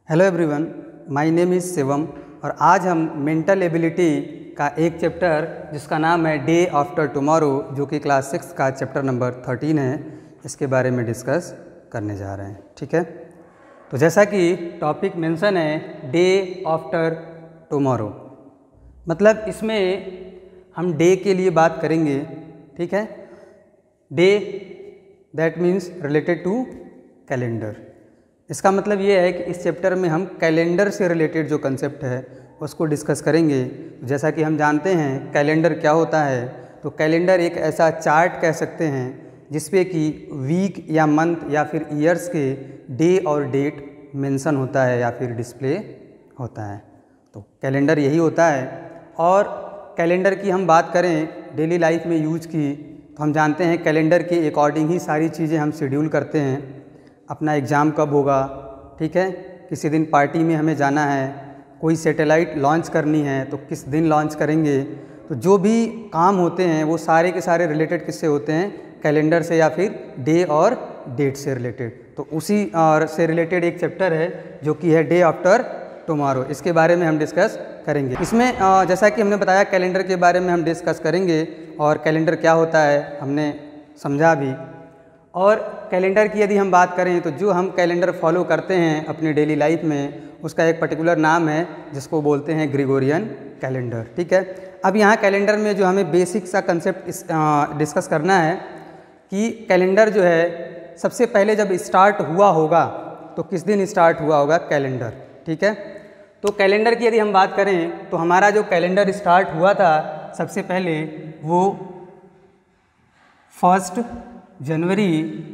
Hello everyone, my name is Shivam और आज हम मेंटल एबिलिटी का एक चैप्टर जिसका नाम है डे आफ्टर टुमारो, जो कि क्लास 6 का चैप्टर नंबर 13 है, इसके बारे में डिस्कस करने जा रहे हैं। ठीक है, तो जैसा कि टॉपिक मेंशन है डे आफ्टर टुमारो, मतलब इसमें हम डे के लिए बात करेंगे। ठीक है, day that means related to calendar. इसका मतलब ये है कि इस चैप्टर में हम कैलेंडर से रिलेटेड जो कंसेप्ट है उसको डिस्कस करेंगे। जैसा कि हम जानते हैं कैलेंडर क्या होता है, तो कैलेंडर एक ऐसा चार्ट कह सकते हैं जिसपे कि वीक या मंथ या फिर ईयर्स के डे और डेट मेंशन होता है या फिर डिस्प्ले होता है। तो कैलेंडर यही होता है। और कैलेंडर की हम बात करें डेली लाइफ में यूज की, तो हम जानते हैं कैलेंडर के अकॉर्डिंग ही सारी चीज़ें हम शेड्यूल करते हैं। अपना एग्ज़ाम कब होगा, ठीक है, किसी दिन पार्टी में हमें जाना है, कोई सैटेलाइट लॉन्च करनी है तो किस दिन लॉन्च करेंगे। तो जो भी काम होते हैं वो सारे के सारे रिलेटेड किससे होते हैं, कैलेंडर से या फिर डे और डेट से रिलेटेड। तो उसी से रिलेटेड एक चैप्टर है जो कि है डे आफ्टर टुमारो, इसके बारे में हम डिस्कस करेंगे। इसमें जैसा कि हमने बताया कैलेंडर के बारे में हम डिस्कस करेंगे और कैलेंडर क्या होता है हमने समझा भी। और कैलेंडर की यदि हम बात करें तो जो हम कैलेंडर फॉलो करते हैं अपनी डेली लाइफ में उसका एक पर्टिकुलर नाम है जिसको बोलते हैं ग्रेगोरियन कैलेंडर। ठीक है, अब यहाँ कैलेंडर में जो हमें बेसिक सा कंसेप्ट डिस्कस करना है कि कैलेंडर जो है सबसे पहले जब स्टार्ट हुआ होगा तो किस दिन स्टार्ट हुआ होगा कैलेंडर। ठीक है, तो कैलेंडर की यदि हम बात करें तो हमारा जो कैलेंडर स्टार्ट हुआ था सबसे पहले वो 1 जनवरी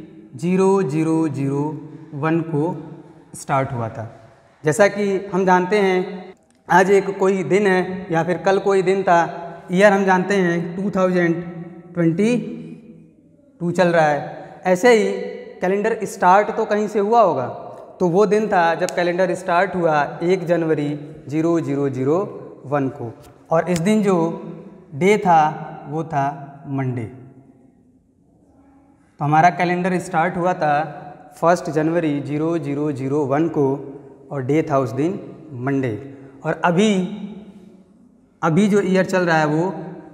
0001 को स्टार्ट हुआ था। जैसा कि हम जानते हैं आज एक कोई दिन है या फिर कल कोई दिन था, ईयर हम जानते हैं 2022 चल रहा है। ऐसे ही कैलेंडर स्टार्ट तो कहीं से हुआ होगा, तो वो दिन था जब कैलेंडर स्टार्ट हुआ 1 जनवरी 0001 को, और इस दिन जो डे था वो था मंडे। तो हमारा कैलेंडर स्टार्ट हुआ था 1 जनवरी 0001 को और डे था उस दिन मंडे। और अभी जो ईयर चल रहा है वो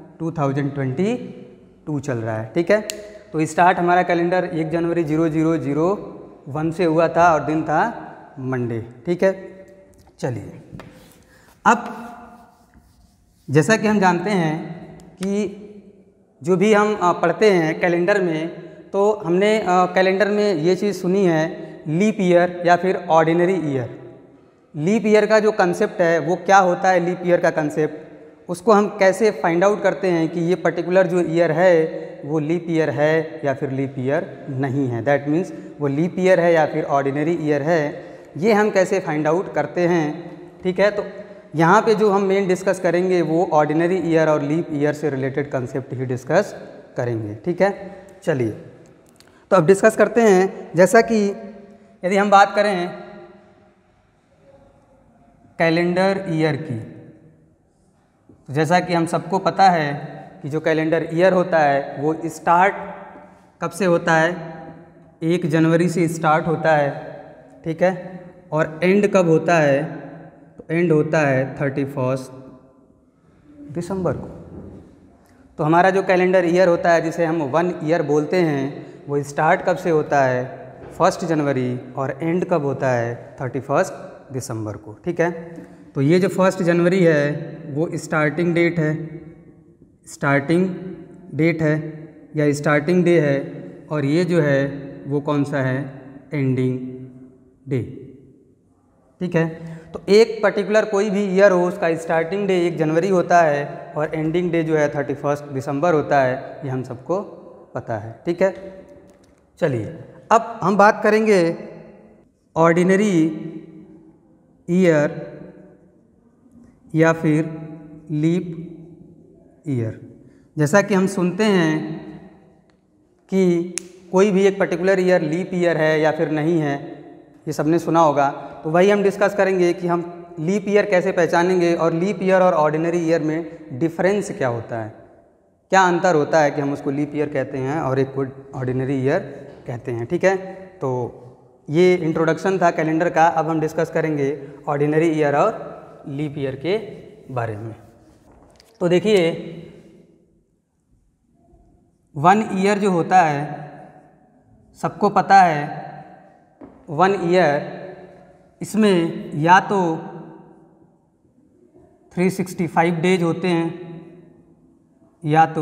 2022 चल रहा है। ठीक है, तो स्टार्ट हमारा कैलेंडर 1 जनवरी 0001 से हुआ था और दिन था मंडे। ठीक है, चलिए अब जैसा कि हम जानते हैं कि जो भी हम पढ़ते हैं कैलेंडर में, तो हमने कैलेंडर में ये चीज़ सुनी है लीप ईयर या फिर ऑर्डिनरी ईयर। लीप ईयर का जो कंसेप्ट है वो क्या होता है, लीप ईयर का कंसेप्ट उसको हम कैसे फाइंड आउट करते हैं कि ये पर्टिकुलर जो ईयर है वो लीप ईयर है या फिर लीप ईयर नहीं है। दैट मीन्स वो लीप ईयर है या फिर ऑर्डिनरी ईयर है, ये हम कैसे फाइंड आउट करते हैं। ठीक है, तो यहाँ पे जो हम मेन डिस्कस करेंगे वो ऑर्डिनरी ईयर और लीप ईयर से रिलेटेड कंसेप्ट ही डिस्कस करेंगे। ठीक है, चलिए तो अब डिस्कस करते हैं। जैसा कि यदि हम बात करें कैलेंडर ईयर की, तो जैसा कि हम सबको पता है कि जो कैलेंडर ईयर होता है वो स्टार्ट कब से होता है, 1 जनवरी से स्टार्ट होता है। ठीक है, और एंड कब होता है, तो एंड होता है 31 दिसंबर को। तो हमारा जो कैलेंडर ईयर होता है जिसे हम 1 ईयर बोलते हैं वो स्टार्ट कब से होता है 1 जनवरी और एंड कब होता है 31 दिसंबर को। ठीक है, तो ये जो 1 जनवरी है वो स्टार्टिंग डेट है, या स्टार्टिंग डे है, और ये जो है वो कौन सा है, एंडिंग डे। ठीक है, तो एक पर्टिकुलर कोई भी ईयर हो उसका स्टार्टिंग डे 1 जनवरी होता है और एंडिंग डे जो है 31 दिसंबर होता है, ये हम सबको पता है। ठीक है, चलिए अब हम बात करेंगे ऑर्डिनरी ईयर या फिर लीप ईयर। जैसा कि हम सुनते हैं कि कोई भी एक पर्टिकुलर ईयर लीप ईयर है या फिर नहीं है, ये सबने सुना होगा, तो वही हम डिस्कस करेंगे कि हम लीप ईयर कैसे पहचानेंगे और लीप ईयर और ऑर्डिनरी ईयर में डिफरेंस क्या होता है, क्या अंतर होता है कि हम उसको लीप ईयर कहते हैं और एक को ऑर्डिनरी ईयर कहते हैं। ठीक है, तो ये इंट्रोडक्शन था कैलेंडर का। अब हम डिस्कस करेंगे ऑर्डिनरी ईयर और लीप ईयर के बारे में। तो देखिए, 1 ईयर जो होता है, सबको पता है 1 ईयर, इसमें या तो 365 डेज होते हैं या तो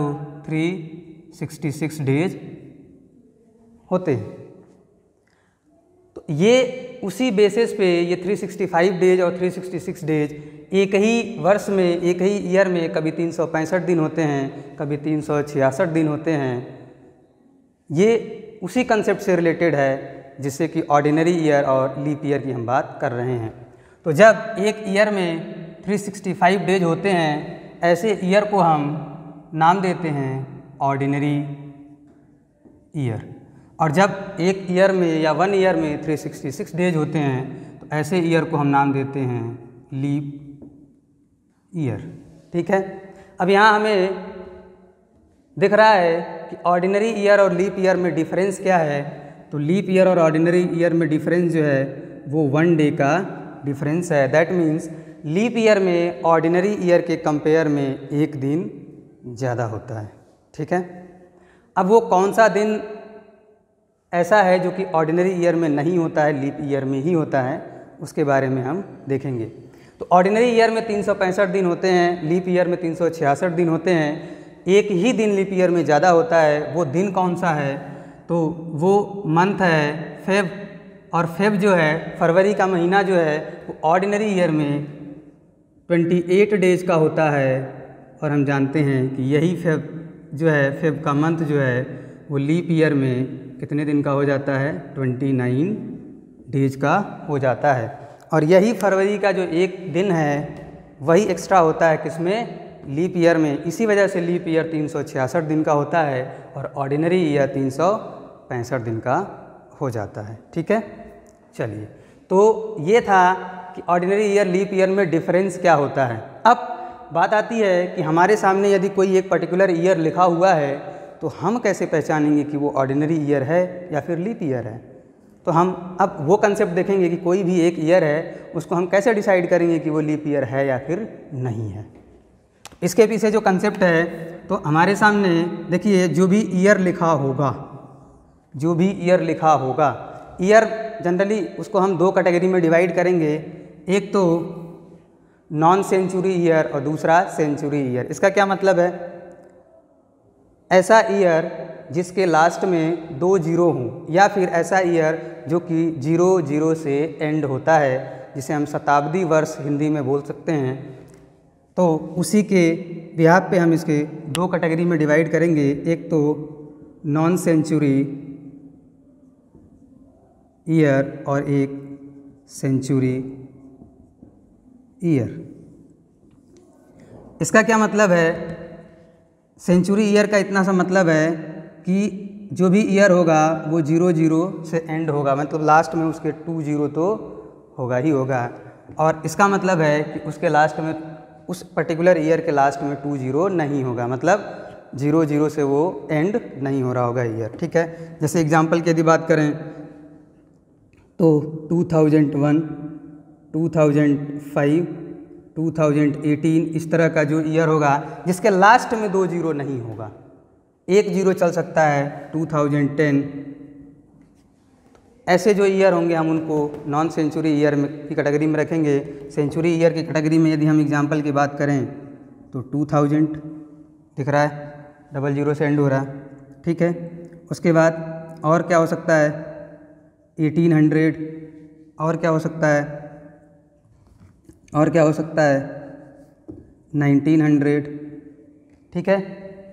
366 डेज होते हैं। तो ये उसी बेसिस पे ये 365 डेज और 366 डेज एक ही वर्ष में, एक ही ईयर में कभी 365 दिन होते हैं, कभी 366 दिन होते हैं। ये उसी कंसेप्ट से रिलेटेड है जिससे कि ऑर्डिनरी ईयर और लीप ईयर की हम बात कर रहे हैं। तो जब एक ईयर में 365 डेज होते हैं, ऐसे ईयर को हम नाम देते हैं ऑर्डिनरी ईयर। और जब एक ईयर में या 1 ईयर में 366 डेज होते हैं, तो ऐसे ईयर को हम नाम देते हैं लीप ईयर। ठीक है। अब यहाँ हमें दिख रहा है कि ऑर्डिनरी ईयर और लीप ईयर में डिफरेंस क्या है। तो लीप ईयर और ऑर्डिनरी ईयर में डिफरेंस जो है वो 1 डे का डिफरेंस है। दैट मीन्स लीप ईयर में ऑर्डिनरी ईयर के कंपेयर में 1 दिन ज़्यादा होता है। ठीक है। अब वो कौन सा दिन ऐसा है जो कि ऑर्डिनरी ईयर में नहीं होता है, लीप ईयर में ही होता है, उसके बारे में हम देखेंगे। तो ऑर्डिनरी ईयर में 365 दिन होते हैं, लीप ईयर में 366 दिन होते हैं। एक ही दिन लीप ईयर में ज़्यादा होता है। वो दिन कौन सा है? तो वो मंथ है फेब। और फेब जो है, फरवरी का महीना जो है, वो ऑर्डिनरी ईयर में 28 डेज का होता है। और हम जानते हैं कि यही फेब जो है, फेब का मंथ जो है, वो लीप ईयर में कितने दिन का हो जाता है? 29 डेज का हो जाता है। और यही फरवरी का जो एक दिन है, वही एक्स्ट्रा होता है किसमें? लीप ईयर में। इसी वजह से लीप ईयर 366 दिन का होता है और ऑर्डिनरी ईयर 365 दिन का हो जाता है। ठीक है। चलिए, तो ये था कि ऑर्डिनरी ईयर लीप ईयर में डिफरेंस क्या होता है। अब बात आती है कि हमारे सामने यदि कोई एक पर्टिकुलर ईयर लिखा हुआ है, तो हम कैसे पहचानेंगे कि वो ऑर्डिनरी ईयर है या फिर लीप ईयर है। तो हम अब वो कंसेप्ट देखेंगे कि कोई भी एक ईयर है, उसको हम कैसे डिसाइड करेंगे कि वो लीप ईयर है या फिर नहीं है। इसके पीछे जो कंसेप्ट है, तो हमारे सामने देखिए, जो भी ईयर लिखा होगा, जो भी ईयर लिखा होगा, ईयर जनरली उसको हम 2 कैटेगरी में डिवाइड करेंगे। एक तो नॉन सेंचुरी ईयर और दूसरा सेंचुरी ईयर। इसका क्या मतलब है? ऐसा ईयर जिसके लास्ट में 2 जीरो हों, या फिर ऐसा ईयर जो कि 00 से एंड होता है, जिसे हम शताब्दी वर्ष हिंदी में बोल सकते हैं। तो उसी के बिहाफ पे हम इसके 2 कैटेगरी में डिवाइड करेंगे। एक तो नॉन सेंचुरी ईयर और एक सेंचुरी ईयर। इसका क्या मतलब है? सेंचुरी ईयर का इतना सा मतलब है कि जो भी ईयर होगा वो 00 से एंड होगा, मतलब लास्ट में उसके 20 तो होगा ही होगा। और इसका मतलब है कि उसके लास्ट में, उस पर्टिकुलर ईयर के लास्ट में 20 नहीं होगा, मतलब 00 से वो एंड नहीं हो रहा होगा ईयर। ठीक है। जैसे एग्जांपल की यदि बात करें तो 2001, 2005, 2018, इस तरह का जो ईयर होगा जिसके लास्ट में 2 जीरो नहीं होगा, 1 जीरो चल सकता है, 2010। ऐसे जो ईयर होंगे हम उनको नॉन सेंचुरी ईयर में की कैटेगरी में रखेंगे। सेंचुरी ईयर की कैटेगरी में यदि हम एग्जांपल की बात करें तो 2000 दिख रहा है, 00 से एंड हो रहा है। ठीक है। उसके बाद और क्या हो सकता है? 1800। और क्या हो सकता है? और क्या हो सकता है? 1900। ठीक है।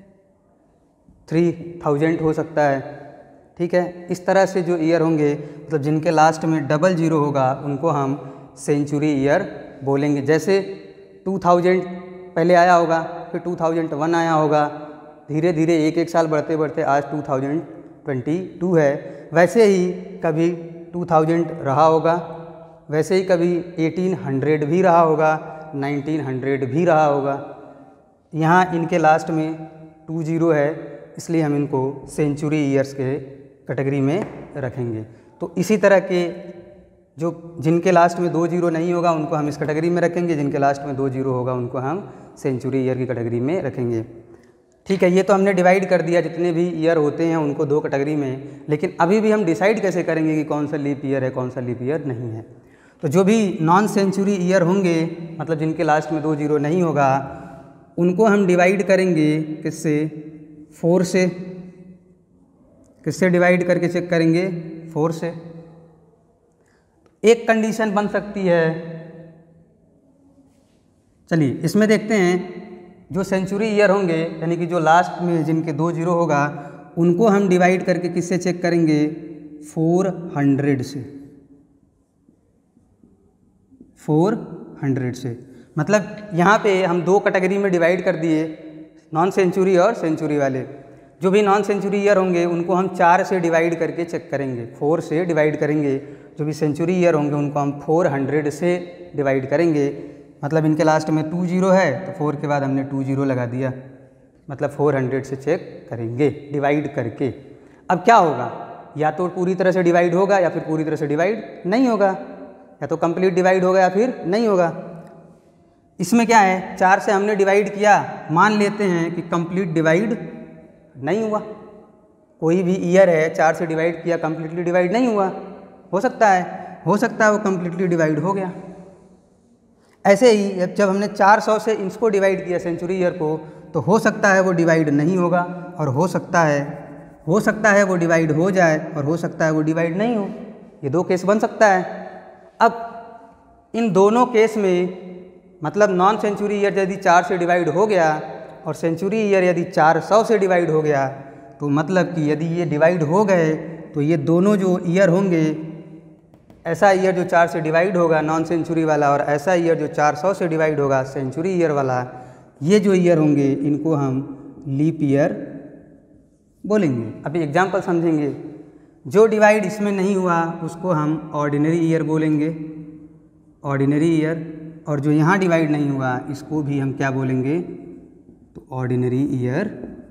3000 हो सकता है। ठीक है। इस तरह से जो ईयर होंगे, मतलब जिनके लास्ट में 00 होगा, उनको हम सेंचुरी ईयर बोलेंगे। जैसे 2000 पहले आया होगा, फिर 2001 आया होगा, धीरे धीरे एक एक साल बढ़ते बढ़ते आज 2022 है। वैसे ही कभी 2000 रहा होगा, वैसे ही कभी 1800 भी रहा होगा, 1900 भी रहा होगा। यहाँ इनके लास्ट में 20 है, इसलिए हम इनको सेंचुरी ईयर्स के कैटेगरी में रखेंगे। तो इसी तरह के जो जिनके लास्ट में 2 जीरो नहीं होगा उनको हम इस कैटेगरी में रखेंगे, जिनके लास्ट में 2 जीरो होगा उनको हम सेंचुरी ईयर की कैटेगरी में रखेंगे। ठीक है, ये तो हमने डिवाइड कर दिया जितने भी ईयर होते हैं उनको 2 कैटेगरी में, लेकिन अभी भी हम डिसाइड कैसे करेंगे कि कौन सा लीप ईयर है कौन सा लीप ईयर नहीं है। तो जो भी नॉन सेंचुरी ईयर होंगे, मतलब जिनके लास्ट में 2 जीरो नहीं होगा, उनको हम डिवाइड करेंगे किससे, 4 से। किससे डिवाइड करके चेक करेंगे, 4 से। एक कंडीशन बन सकती है, चलिए इसमें देखते हैं, जो सेंचुरी ईयर होंगे यानी कि जो लास्ट में जिनके 2 जीरो होगा उनको हम डिवाइड करके किससे चेक करेंगे, 400 से। 400 से मतलब यहाँ पे हम 2 कैटेगरी में डिवाइड कर दिए, नॉन सेंचुरी और सेंचुरी वाले। जो भी नॉन सेंचुरी ईयर होंगे उनको हम 4 से डिवाइड करके चेक करेंगे, 4 से डिवाइड करेंगे। जो भी सेंचुरी ईयर होंगे उनको हम 400 से डिवाइड करेंगे, मतलब इनके लास्ट में 2 जीरो है तो 4 के बाद हमने 2 जीरो लगा दिया, मतलब 400 से चेक करेंगे डिवाइड करके। अब क्या होगा, या तो पूरी तरह से डिवाइड होगा या फिर पूरी तरह से डिवाइड नहीं होगा, या तो कंप्लीट डिवाइड होगा या फिर नहीं होगा। इसमें क्या है, 4 से हमने डिवाइड किया, मान लेते हैं कि कंप्लीट डिवाइड नहीं हुआ। कोई भी ईयर है 4 से डिवाइड किया, कंप्लीटली डिवाइड नहीं हुआ, हो सकता है वो कंप्लीटली डिवाइड हो गया। ऐसे ही जब हमने 400 से इसको डिवाइड किया सेंचुरी ईयर को, तो हो सकता है वो डिवाइड नहीं होगा, और हो सकता है वो डिवाइड हो जाए, और हो सकता है वो डिवाइड नहीं हो। ये 2 केस बन सकता है। अब इन दोनों केस में मतलब नॉन सेंचुरी ईयर यदि 4 से डिवाइड हो गया और सेंचुरी ईयर यदि 400 से डिवाइड हो गया, तो मतलब कि यदि ये डिवाइड हो गए तो ये दोनों जो ईयर होंगे, ऐसा ईयर जो 4 से डिवाइड होगा नॉन सेंचुरी वाला, और ऐसा ईयर जो 400 से डिवाइड होगा सेंचुरी ईयर वाला, ये जो ईयर होंगे इनको हम लीप ईयर बोलेंगे। अभी एग्जांपल समझेंगे। जो डिवाइड इसमें नहीं हुआ उसको हम ऑर्डिनरी ईयर बोलेंगे, ऑर्डिनरी ईयर। और जो यहाँ डिवाइड नहीं हुआ इसको भी हम क्या बोलेंगे, तो ऑर्डिनरी ईयर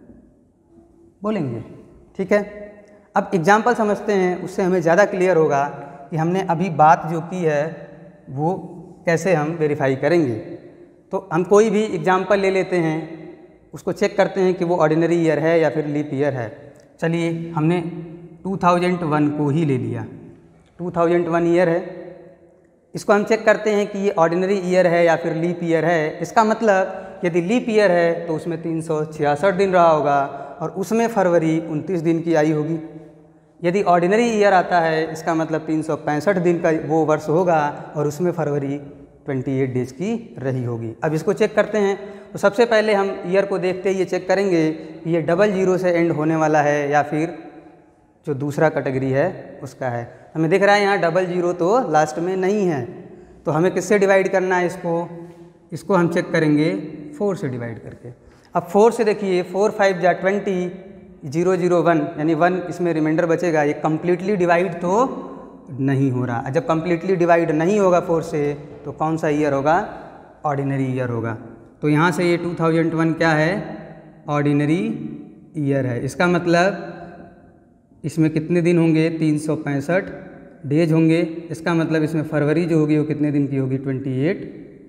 बोलेंगे। ठीक है, अब एग्जांपल समझते हैं, उससे हमें ज़्यादा क्लियर होगा कि हमने अभी बात जो की है वो कैसे हम वेरीफाई करेंगे। तो हम कोई भी एग्जांपल ले लेते हैं, उसको चेक करते हैं कि वो ऑर्डिनरी ईयर है या फिर लीप ईयर है। चलिए हमने 2001 को ही ले लिया, 2001 ईयर है। इसको हम चेक करते हैं कि ये ऑर्डिनरी ईयर है या फिर लीप ईयर है। इसका मतलब यदि लीप ईयर है तो उसमें 366 दिन रहा होगा और उसमें फरवरी 29 दिन की आई होगी। यदि ऑर्डिनरी ईयर आता है इसका मतलब 365 दिन का वो वर्ष होगा और उसमें फरवरी 28 डेज की रही होगी। अब इसको चेक करते हैं। तो सबसे पहले हम ईयर को देखते ही ये चेक करेंगे कि ये 00 से एंड होने वाला है या फिर जो दूसरा कैटेगरी है उसका है। हमें दिख रहा है यहाँ 00 तो लास्ट में नहीं है, तो हमें किससे डिवाइड करना है इसको हम चेक करेंगे 4 से डिवाइड करके। अब 4 से देखिए 4 5 जा 20, 001 यानी 1 इसमें रिमाइंडर बचेगा। ये कम्प्लीटली डिवाइड तो नहीं हो रहा। जब कम्प्लीटली डिवाइड नहीं होगा 4 से तो कौन सा ईयर होगा, ऑर्डिनरी ईयर होगा। तो यहाँ से ये 2001 क्या है, ऑर्डिनरी ईयर है। इसका मतलब इसमें कितने दिन होंगे, 365 डेज होंगे। इसका मतलब इसमें फरवरी जो होगी वो कितने दिन की होगी, 28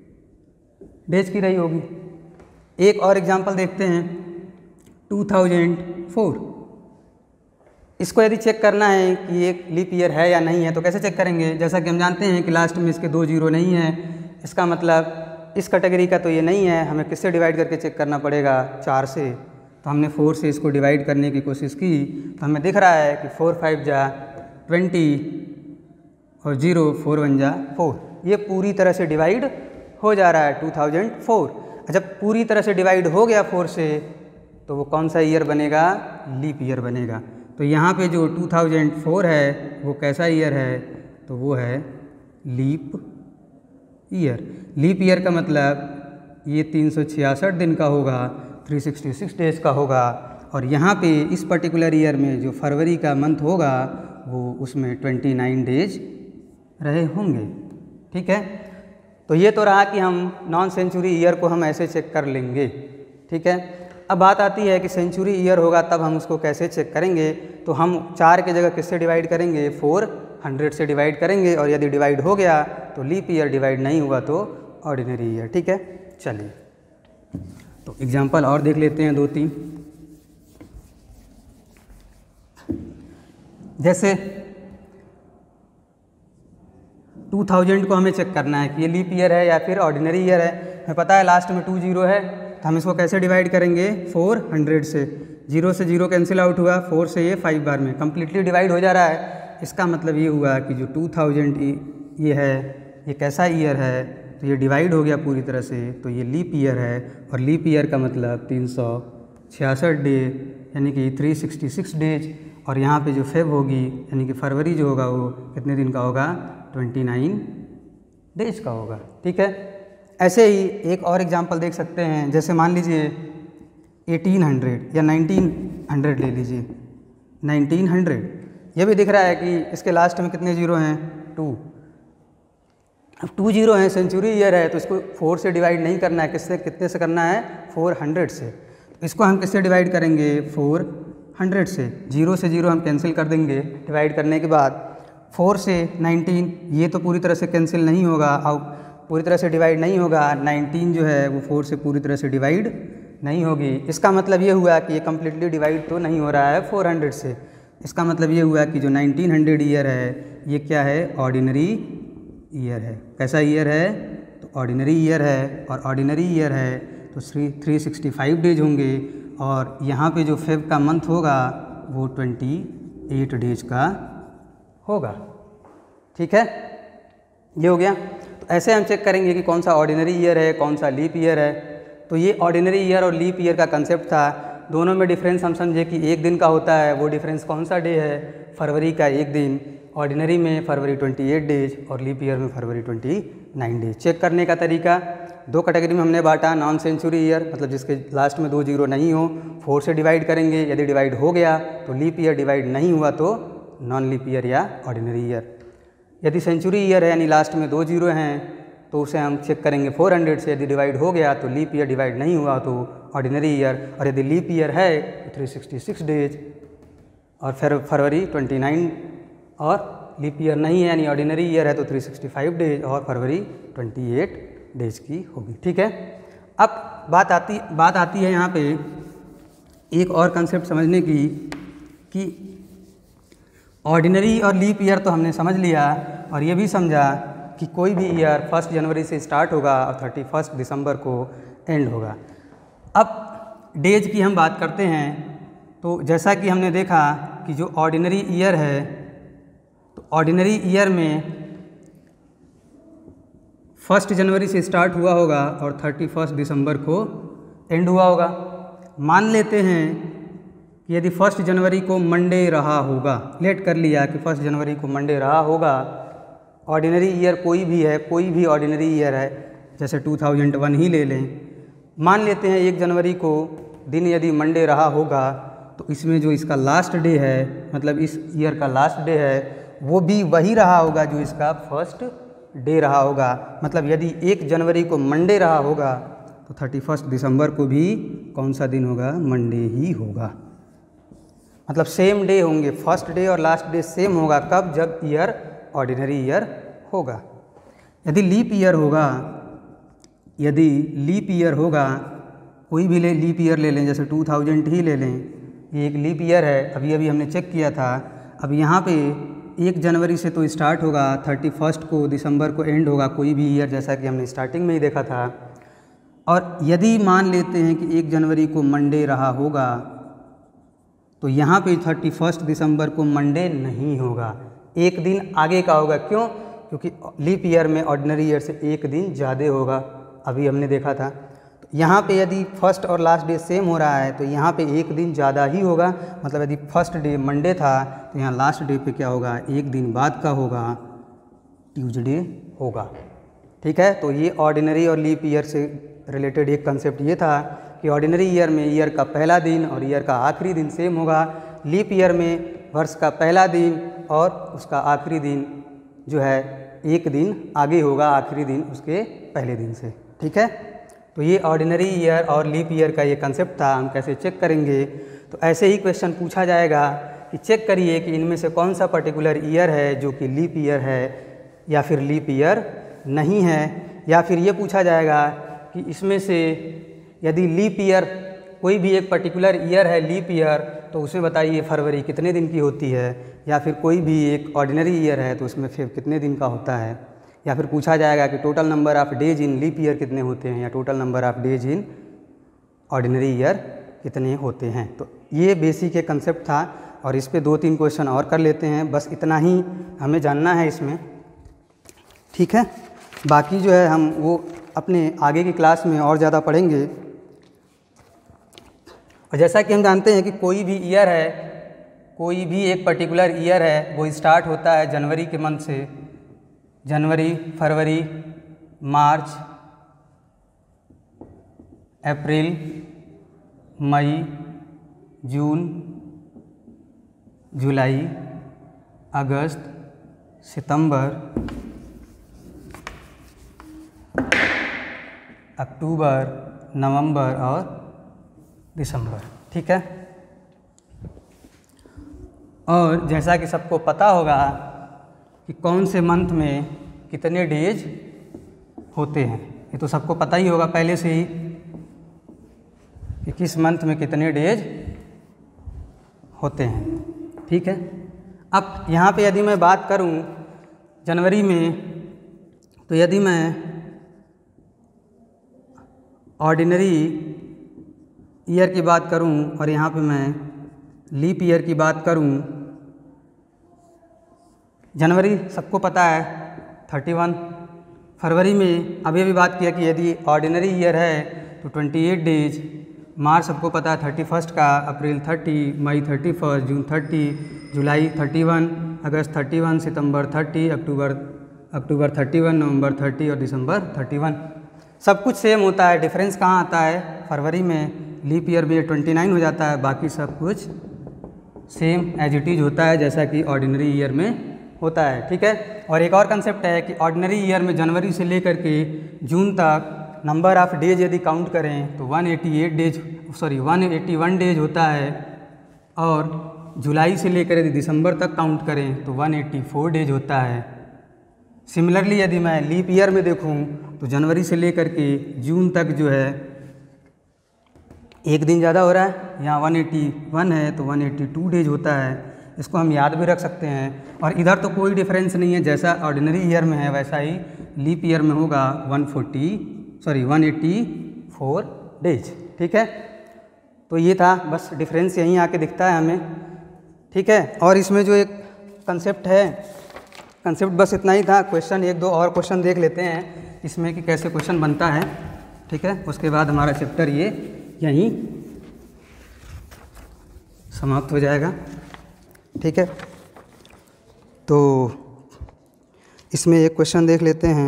डेज की रही होगी। एक और एग्जांपल देखते हैं 2004। इसको यदि चेक करना है कि एक लीप ईयर है या नहीं है तो कैसे चेक करेंगे। जैसा कि हम जानते हैं कि लास्ट में इसके 2 जीरो नहीं है, इसका मतलब इस कैटेगरी का तो ये नहीं है। हमें किससे डिवाइड करके चेक करना पड़ेगा, 4 से। तो हमने 4 से इसको डिवाइड करने की कोशिश की तो हमें दिख रहा है कि 4 5 जा 20 और 0 4 1 जा 4। ये पूरी तरह से डिवाइड हो जा रहा है 2004। जब पूरी तरह से डिवाइड हो गया 4 से तो वो कौन सा ईयर बनेगा, लीप ईयर बनेगा। तो यहाँ पे जो 2004 है वो कैसा ईयर है, तो वो है लीप ईयर। लीप ईयर का मतलब ये 366 दिन का होगा, 366 डेज का होगा। और यहाँ पे इस पर्टिकुलर ईयर में जो फरवरी का मंथ होगा वो उसमें 29 डेज रहे होंगे। ठीक है, तो ये तो रहा कि हम नॉन सेंचुरी ईयर को हम ऐसे चेक कर लेंगे। ठीक है, अब बात आती है कि सेंचुरी ईयर होगा तब हम उसको कैसे चेक करेंगे। तो हम 4 की जगह किससे डिवाइड करेंगे, 100 से डिवाइड करेंगे और यदि डिवाइड हो गया तो लीप ईयर, डिवाइड नहीं हुआ तो ऑर्डिनरी ईयर। ठीक है, चलिए तो एग्जाम्पल और देख लेते हैं 2-3। जैसे 2000 को हमें चेक करना है कि ये लीप ईयर है या फिर ऑर्डिनरी ईयर है। हमें पता है लास्ट में 20 है, तो हम इसको कैसे डिवाइड करेंगे? 400 से। 0 से 0 कैंसिल आउट हुआ, 4 से ये 5 बार में कम्प्लीटली डिवाइड हो जा रहा है। इसका मतलब ये हुआ कि जो 2000 ये है, ये कैसा ईयर है? तो ये डिवाइड हो गया पूरी तरह से, तो ये लीप ईयर है। और लीप ईयर का मतलब 366 डे यानी कि 366 डेज। और यहाँ पे जो फेब होगी यानी कि फरवरी जो होगा वो कितने दिन का होगा? 29 डेज का होगा। ठीक है, ऐसे ही एक और एग्जांपल देख सकते हैं। जैसे मान लीजिए 1800 या 1900 ले लीजिए। 1900 ये भी दिख रहा है कि इसके लास्ट में कितने जीरो हैं? 2। अब 2 जीरो हैं, सेंचुरी ईयर है, तो इसको 4 से डिवाइड नहीं करना है। किससे, कितने से करना है? 400 से। तो इसको हम किससे डिवाइड करेंगे? 400 से। 0 से 0 हम कैंसिल कर देंगे डिवाइड करने के बाद। 4 से 19 ये तो पूरी तरह से कैंसिल नहीं होगा, और पूरी तरह से डिवाइड नहीं होगा। 19 जो है वो 4 से पूरी तरह से डिवाइड नहीं होगी। इसका मतलब ये हुआ कि ये कम्प्लीटली डिवाइड तो नहीं हो रहा है 400 से। इसका मतलब ये हुआ कि जो 1900 ईयर है ये क्या है? ऑर्डिनरी ईयर है। कैसा ईयर है? तो ऑर्डिनरी ईयर है। और ऑर्डिनरी ईयर है तो 365 डेज होंगे। और यहाँ पे जो फेब का मंथ होगा वो 28 डेज का होगा। ठीक है, ये हो गया। तो ऐसे हम चेक करेंगे कि कौन सा ऑर्डिनरी ईयर है, कौन सा लीप ईयर है। तो ये ऑर्डिनरी ईयर और लीप ईयर का कंसेप्ट था। दोनों में डिफरेंस हम समझे कि एक दिन का होता है। वो डिफरेंस कौन सा डे है? फरवरी का एक दिन। ऑर्डिनरी में फरवरी 28 डेज और लीप ईयर में फरवरी 29 डेज। चेक करने का तरीका 2 कैटेगरी में हमने बांटा। नॉन सेंचुरी ईयर मतलब जिसके लास्ट में 2 जीरो नहीं हो, 4 से डिवाइड करेंगे। यदि डिवाइड हो गया तो लीप ईयर, डिवाइड नहीं हुआ तो नॉन लीप ईयर या ऑर्डिनरी ईयर। यदि सेंचुरी ईयर है यानी लास्ट में 2 जीरो हैं तो उसे हम चेक करेंगे 400 से। यदि डिवाइड हो गया तो लीप ईयर, डिवाइड नहीं हुआ तो ऑर्डिनरी ईयर। और यदि लीप ईयर है तो 366 डेज और फिर फरवरी 29। और लीप ईयर नहीं है यानी ऑर्डिनरी ईयर है तो 365 डेज और फरवरी 28 डेज की होगी। ठीक है, अब बात आती है यहाँ पे एक और कंसेप्ट समझने की कि ऑर्डिनरी और लीप ईयर तो हमने समझ लिया और ये भी समझा कि कोई भी ईयर 1 जनवरी से स्टार्ट होगा और 31 दिसंबर को एंड होगा। अब डेज की हम बात करते हैं तो जैसा कि हमने देखा कि जो ऑर्डिनरी ईयर है तो ऑर्डिनरी ईयर में 1 जनवरी से स्टार्ट हुआ होगा और 31 दिसंबर को एंड हुआ होगा। मान लेते हैं कि यदि 1 जनवरी को मंडे रहा होगा, लेट कर लिया कि 1 जनवरी को मंडे रहा होगा। ऑर्डिनरी ईयर कोई भी है, कोई भी ऑर्डिनरी ईयर है, जैसे 2001 ही ले लें। मान लेते हैं 1 जनवरी को दिन यदि मंडे रहा होगा तो इसमें जो इसका लास्ट डे है, मतलब इस ईयर का लास्ट डे है, वो भी वही रहा होगा जो इसका फर्स्ट डे रहा होगा। मतलब यदि 1 जनवरी को मंडे रहा होगा तो 31 दिसंबर को भी कौन सा दिन होगा? मंडे ही होगा। मतलब सेम डे होंगे, फर्स्ट डे और लास्ट डे सेम होगा। कब? जब ईयर ऑर्डिनरी ईयर होगा। यदि लीप ईयर होगा, यदि लीप ईयर होगा, कोई भी लीप ईयर ले लें, जैसे 2000 ही ले लें, ये एक लीप ईयर है। अभी हमने चेक किया था। अब यहाँ पे 1 जनवरी से तो स्टार्ट होगा, 31 को दिसंबर को एंड होगा कोई भी ईयर, जैसा कि हमने स्टार्टिंग में ही देखा था। और यदि मान लेते हैं कि 1 जनवरी को मंडे रहा होगा तो यहाँ पे 31 दिसंबर को मंडे नहीं होगा, एक दिन आगे का होगा। क्यों? क्योंकि लीप ईयर में ऑर्डिनरी ईयर से एक दिन ज़्यादा होगा, अभी हमने देखा था। तो यहाँ पे यदि फर्स्ट और लास्ट डे सेम हो रहा है तो यहाँ पे एक दिन ज़्यादा ही होगा। मतलब यदि फर्स्ट डे मंडे था तो यहाँ लास्ट डे पे क्या होगा? एक दिन बाद का होगा, ट्यूसडे होगा। ठीक है, तो ये ऑर्डिनरी और लीप ईयर से रिलेटेड एक कंसेप्ट ये था कि ऑर्डिनरी ईयर में ईयर का पहला दिन और ईयर का आखिरी दिन सेम होगा। लीप ईयर में वर्ष का पहला दिन और उसका आखिरी दिन जो है एक दिन आगे होगा, आखिरी दिन उसके पहले दिन से। ठीक है, तो ये ऑर्डिनरी ईयर और लीप ईयर का ये कंसेप्ट था। हम कैसे चेक करेंगे? तो ऐसे ही क्वेश्चन पूछा जाएगा कि चेक करिए कि इनमें से कौन सा पर्टिकुलर ईयर है जो कि लीप ईयर है या फिर लीप ईयर नहीं है। या फिर ये पूछा जाएगा कि इसमें से यदि लीप ईयर कोई भी एक पर्टिकुलर ईयर है लीप ईयर तो उसमें बताइए फरवरी कितने दिन की होती है। या फिर कोई भी एक ऑर्डिनरी ईयर है तो उसमें फिर कितने दिन का होता है। या फिर पूछा जाएगा कि total number of days in leap year कितने होते हैं या total number of days in ordinary year कितने होते हैं। तो ये बेसिक एक कंसेप्ट था और इस पे 2-3 क्वेश्चन और कर लेते हैं। बस इतना ही हमें जानना है इसमें, ठीक है। बाकी जो है हम वो अपने आगे की क्लास में और ज़्यादा पढ़ेंगे। और जैसा कि हम जानते हैं कि कोई भी ईयर है, कोई भी एक पर्टिकुलर ईयर है वो स्टार्ट होता है जनवरी के मंथ से। जनवरी, फरवरी, मार्च, अप्रैल, मई, जून, जुलाई, अगस्त, सितंबर, अक्टूबर, नवंबर और दिसंबर, ठीक है। और जैसा कि सबको पता होगा कि कौन से मंथ में कितने डेज होते हैं, ये तो सबको पता ही होगा पहले से ही कि किस मंथ में कितने डेज होते हैं, ठीक है। अब यहाँ पे यदि मैं बात करूँ जनवरी में, तो यदि मैं ऑर्डिनरी ईयर की बात करूं और यहाँ पे मैं लीप ईयर की बात करूं, जनवरी सबको पता है 31। फरवरी में अभी भी बात किया कि यदि ऑर्डिनरी ईयर है तो 28 डेज। मार्च सबको पता है 31 का, अप्रैल 30, मई 31, जून 30, जुलाई 31, अगस्त 31, सितंबर 30, अक्टूबर 31, नवंबर 30 और दिसंबर 31। सब कुछ सेम होता है। डिफरेंस कहाँ आता है, फरवरी में लीप ईयर में 29 हो जाता है, बाकी सब कुछ सेम एज इट इज़ होता है जैसा कि ऑर्डिनरी ईयर में होता है, ठीक है। और एक और कंसेप्ट है कि ऑर्डिनरी ईयर में जनवरी से लेकर के जून तक नंबर ऑफ़ डेज यदि काउंट करें तो 181 डेज होता है। और जुलाई से लेकर यदि दिसंबर तक काउंट करें तो 184 डेज होता है। सिमिलरली यदि मैं लीप ईयर में देखूं तो जनवरी से लेकर के जून तक जो है एक दिन ज़्यादा हो रहा है, यहाँ 181 है तो 182 डेज होता है। इसको हम याद भी रख सकते हैं। और इधर तो कोई डिफरेंस नहीं है, जैसा ऑर्डिनरी ईयर में है वैसा ही लीप ईयर में होगा 184 डेज, ठीक है। तो ये था, बस डिफरेंस यहीं आके दिखता है हमें, ठीक है। और इसमें जो एक कंसेप्ट है, कंसेप्ट बस इतना ही था। क्वेश्चन 1-2 और क्वेश्चन देख लेते हैं इसमें कि कैसे क्वेश्चन बनता है, ठीक है। उसके बाद हमारा चैप्टर ये यहीं समाप्त हो जाएगा, ठीक है। तो इसमें एक क्वेश्चन देख लेते हैं।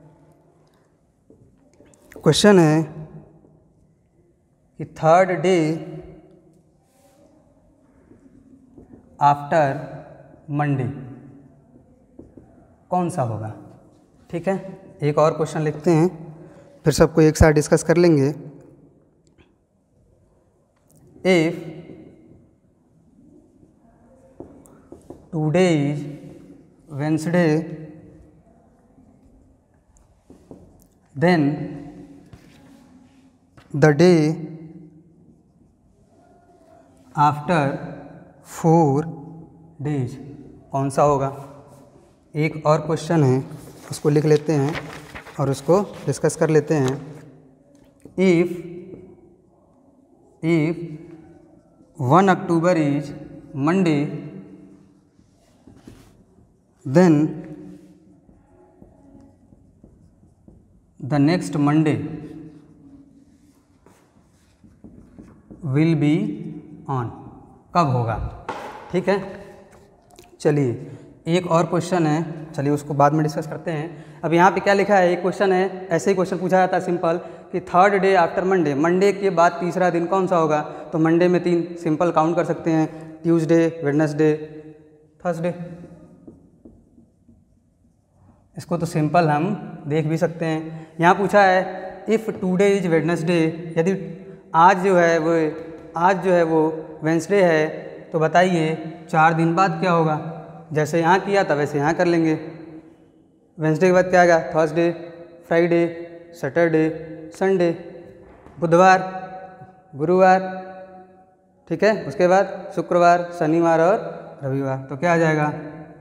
क्वेश्चन है कि थर्ड डे आफ्टर मंडे कौन सा होगा, ठीक है। एक और क्वेश्चन लिखते हैं, फिर सबको एक साथ डिस्कस कर लेंगे। If today is Wednesday then the day after 4 days कौन सा होगा। एक और क्वेश्चन है, उसको लिख लेते हैं और उसको डिस्कस कर लेते हैं। If 1 October is Monday then the next Monday will be on, कब होगा, ठीक है। चलिए एक और क्वेश्चन है, चलिए उसको बाद में डिस्कस करते हैं। अब यहाँ पे क्या लिखा है, एक क्वेश्चन है, ऐसे ही क्वेश्चन पूछा जाता है सिंपल कि third day after Monday, Monday के बाद तीसरा दिन कौन सा होगा। तो मंडे में 3 सिंपल काउंट कर सकते हैं, ट्यूसडे, वेडनेसडे, थर्सडे। इसको तो सिंपल हम देख भी सकते हैं। यहाँ पूछा है इफ़ टुडे इज वेडनेसडे, यदि आज जो है वो वेंसडे है तो बताइए 4 दिन बाद क्या होगा। जैसे यहाँ किया था वैसे यहाँ कर लेंगे। वेंसडे के बाद क्या आएगा, थर्सडे, फ्राइडे, सैटरडे, संडे, बुधवार, गुरुवार, ठीक है। उसके बाद शुक्रवार, शनिवार और रविवार, तो क्या आ जाएगा,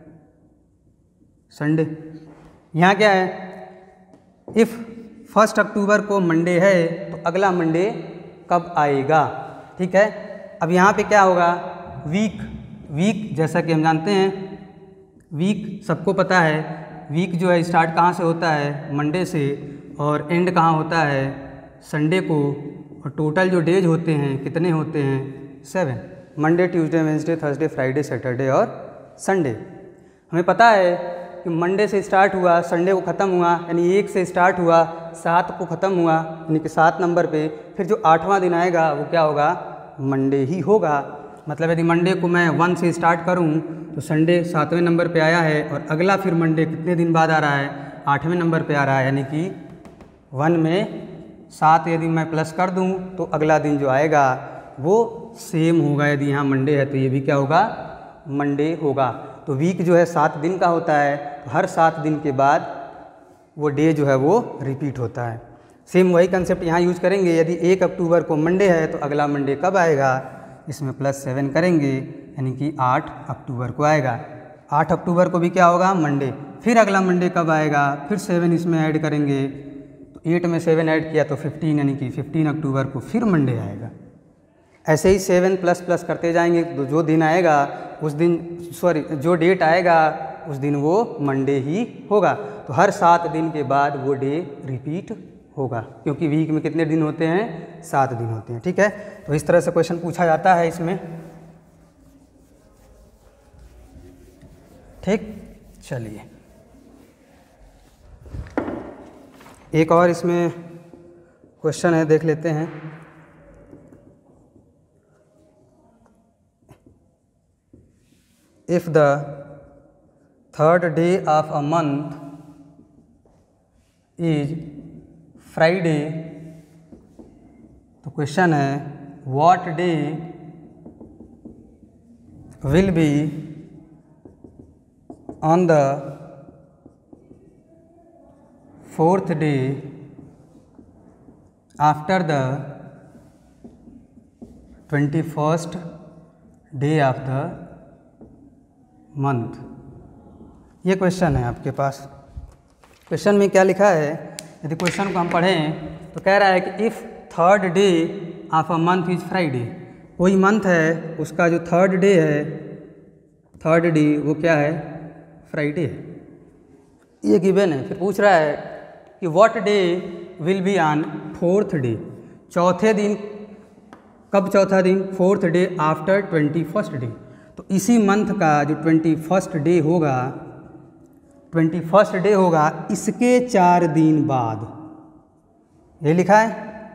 संडे। यहाँ क्या है, इफ़ 1 अक्टूबर को मंडे है तो अगला मंडे कब आएगा, ठीक है। अब यहाँ पे क्या होगा, वीक जैसा कि हम जानते हैं, वीक सबको पता है, वीक जो है स्टार्ट कहाँ से होता है, मंडे से, और एंड कहाँ होता है, संडे को। और टोटल जो डेज होते हैं कितने होते हैं, 7, Monday, Tuesday, Wednesday, Thursday, Friday, Saturday और संडे। हमें पता है कि मंडे से स्टार्ट हुआ, संडे को ख़त्म हुआ, यानी 1 से स्टार्ट हुआ, 7 को ख़त्म हुआ, यानी कि 7 नंबर पे फिर जो 8वां दिन आएगा वो क्या होगा, मंडे ही होगा। मतलब यदि मंडे को मैं 1 से स्टार्ट करूं तो संडे 7वें नंबर पे आया है, और अगला फिर मंडे कितने दिन बाद आ रहा है, 8वें नंबर पे आ रहा है, यानी कि 1 में 7 यदि मैं प्लस कर दूं तो अगला दिन जो आएगा वो सेम होगा। यदि यहाँ मंडे है तो ये भी क्या होगा, मंडे होगा। तो वीक जो है 7 दिन का होता है, तो हर 7 दिन के बाद वो डे जो है वो रिपीट होता है। सेम वही कंसेप्ट यहाँ यूज करेंगे। यदि 1 अक्टूबर को मंडे है तो अगला मंडे कब आएगा, इसमें +7 करेंगे, यानी कि 8 अक्टूबर को आएगा। 8 अक्टूबर को भी क्या होगा, मंडे। फिर अगला मंडे कब आएगा, फिर 7 इसमें ऐड करेंगे, तो 8 में 7 ऐड किया तो 15, यानी कि 15 अक्टूबर को फिर मंडे आएगा। ऐसे ही 7 प्लस करते जाएंगे, तो जो दिन आएगा उस दिन, जो डेट आएगा उस दिन वो मंडे ही होगा। तो हर 7 दिन के बाद वो डे रिपीट होगा, क्योंकि वीक में कितने दिन होते हैं, 7 दिन होते हैं, ठीक है। तो इस तरह से क्वेश्चन पूछा जाता है इसमें, ठीक। चलिए एक और इसमें क्वेश्चन है, देख लेते हैं। If the 3rd day of a month is Friday, तो क्वेश्चन है what day will be on the 4th day after the 21st day of the month. ये क्वेश्चन है आपके पास। क्वेश्चन में क्या लिखा है, यदि क्वेश्चन को हम पढ़ें तो कह रहा है कि if 3rd day of a month is Friday, कोई मंथ है उसका जो 3rd डे है, 3rd डे वो क्या है, फ्राइडे है, ये गिवन है। फिर पूछ रहा है कि what day will be on 4th day, चौथे दिन, कब चौथा दिन, 4th day after 21st day. तो इसी मंथ का जो 21st डे होगा, 21st डे होगा इसके 4 दिन बाद, ये लिखा है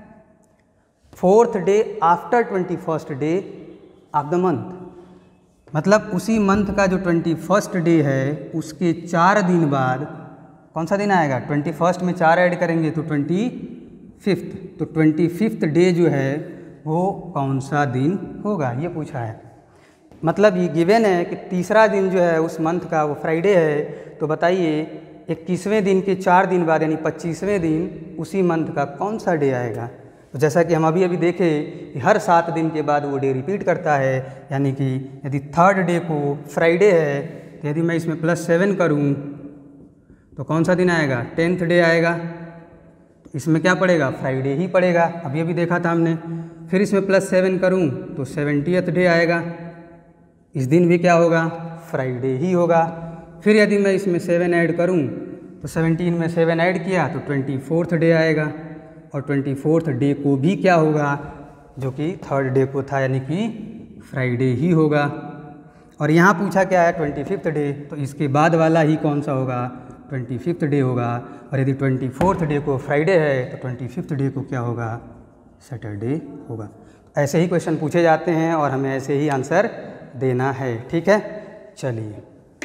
4th day after 21st day of the month. मतलब उसी मंथ का जो 21st डे है उसके 4 दिन बाद कौन सा दिन आएगा, 21st में 4 ऐड करेंगे तो 25th, तो 25th डे जो है वो कौन सा दिन होगा, ये पूछा है। मतलब ये गिवन है कि तीसरा दिन जो है उस मंथ का वो फ्राइडे है, तो बताइए 21वें दिन के 4 दिन बाद, यानी 25वें दिन उसी मंथ का कौन सा डे आएगा। तो जैसा कि हम अभी देखे कि हर 7 दिन के बाद वो डे रिपीट करता है, यानी कि यदि 3rd डे को फ्राइडे है तो यदि मैं इसमें +7 करूं तो कौन सा दिन आएगा, 10th डे आएगा। तो इसमें क्या पड़ेगा, फ्राइडे ही पड़ेगा, अभी देखा था हमने। फिर इसमें +7 करूं तो 70th डे आएगा, इस दिन भी क्या होगा, फ्राइडे ही होगा। फिर यदि मैं इसमें 7 ऐड करूं तो 17 में 7 ऐड किया तो 24th डे आएगा, और 24th डे को भी क्या होगा, जो कि 3rd डे को था, यानी कि फ्राइडे ही होगा। और यहाँ पूछा क्या है, 25th डे, तो इसके बाद वाला ही कौन सा होगा, 25th डे होगा। और यदि 24th डे को फ्राइडे है तो 25th डे को क्या होगा, सैटरडे होगा। ऐसे ही क्वेश्चन पूछे जाते हैं और हमें ऐसे ही आंसर देना है, ठीक है। चलिए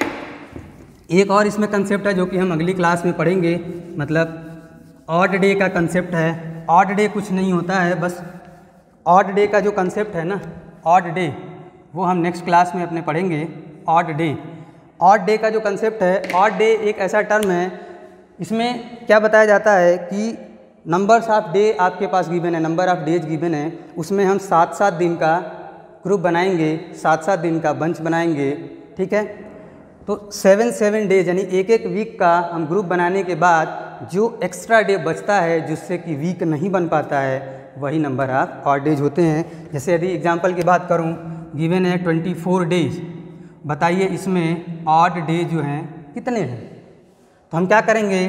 एक और इसमें कंसेप्ट है जो कि हम अगली क्लास में पढ़ेंगे, मतलब ऑड डे का कंसेप्ट है। ऑड डे कुछ नहीं होता है, बस ऑड डे का जो कंसेप्ट है ना, ऑड डे वो हम नेक्स्ट क्लास में अपने पढ़ेंगे ऑड डे। ऑड डे का जो कंसेप्ट है, ऑड डे एक ऐसा टर्म है, इसमें क्या बताया जाता है कि नंबर्स ऑफ डे आपके पास गिवन है, नंबर ऑफ डेज गिवन है, उसमें हम 7-7 दिन का ग्रुप बनाएंगे, 7-7 दिन का बंच बनाएंगे, ठीक है। तो 7-7 डेज यानी एक वीक का हम ग्रुप बनाने के बाद जो एक्स्ट्रा डे बचता है जिससे कि वीक नहीं बन पाता है, वही नंबर ऑफ ऑड डेज होते हैं। जैसे यदि एग्जांपल की बात करूं, गिवन है 24 डेज, बताइए इसमें ऑड डे जो हैं कितने हैं। तो हम क्या करेंगे,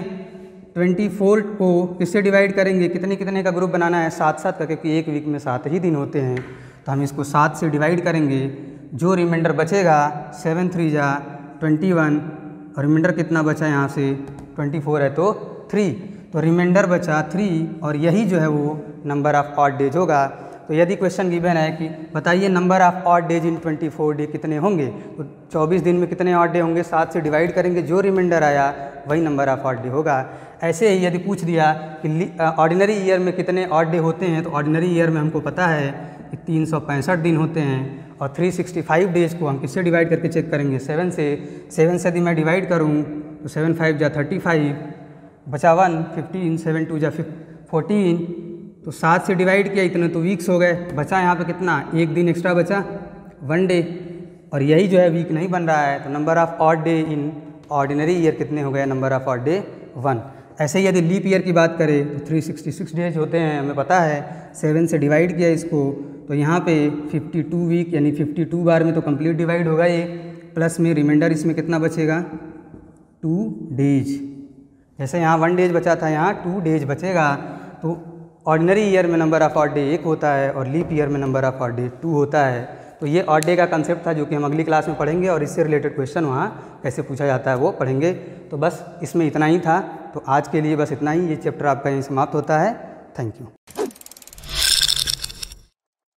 24 को किससे डिवाइड करेंगे, कितने कितने का ग्रुप बनाना है, 7-7 का, क्योंकि एक वीक में 7 ही दिन होते हैं। तो हम इसको 7 से डिवाइड करेंगे, जो रिमाइंडर बचेगा 7 3 जा 21, और रिमाइंडर कितना बचा यहाँ से 24 है तो 3, तो रिमाइंडर बचा 3, और यही जो है वो नंबर ऑफ ऑड डेज होगा। तो यदि क्वेश्चन गिवन है कि बताइए number of odd days in 24 day कितने होंगे, तो 24 दिन में कितने ऑड डे होंगे, 7 से डिवाइड करेंगे, जो रिमाइंडर आया वही नंबर ऑफ ऑड डे होगा। ऐसे ही यदि पूछ दिया कि ऑर्डिनरी ईयर में कितने ऑड डे होते हैं, तो ऑर्डिनरी ईयर में हमको पता है कि 365 दिन होते हैं, और 365 डेज़ को हम किससे डिवाइड करके चेक करेंगे, 7 से। 7 से यदि मैं डिवाइड करूँ तो 7 5 जा 35, बचा 1, 15, 7 2 जा 14, तो 7 से डिवाइड किया, इतने तो वीक्स हो गए, बचा यहाँ पे कितना, एक दिन एक्स्ट्रा बचा, 1 डे, और यही जो है वीक नहीं बन रहा है। तो number of odd day in ordinary year कितने हो गए, नंबर ऑफ ऑड डे 1। ऐसे ही यदि लीप ईयर की बात करें तो 366 डेज होते हैं, हमें पता है। 7 से डिवाइड किया इसको, तो यहाँ पे 52 वीक यानी 52 बार में तो कंप्लीट डिवाइड होगा ये, प्लस में रिमाइंडर इसमें कितना बचेगा, 2 डेज। जैसे यहाँ 1 डेज बचा था, यहाँ 2 डेज बचेगा। तो ऑर्डिनरी ईयर में नंबर ऑफ ऑड डे 1 होता है, और लीप ईयर में नंबर ऑफ ऑड डे 2 होता है। तो ये ऑड डे का कंसेप्ट था, जो कि हम अगली क्लास में पढ़ेंगे, और इससे रिलेटेड क्वेश्चन वहाँ कैसे पूछा जाता है वो पढ़ेंगे। तो बस इसमें इतना ही था, तो आज के लिए बस इतना ही। ये चैप्टर आपका यहीं समाप्त होता है। Thank you.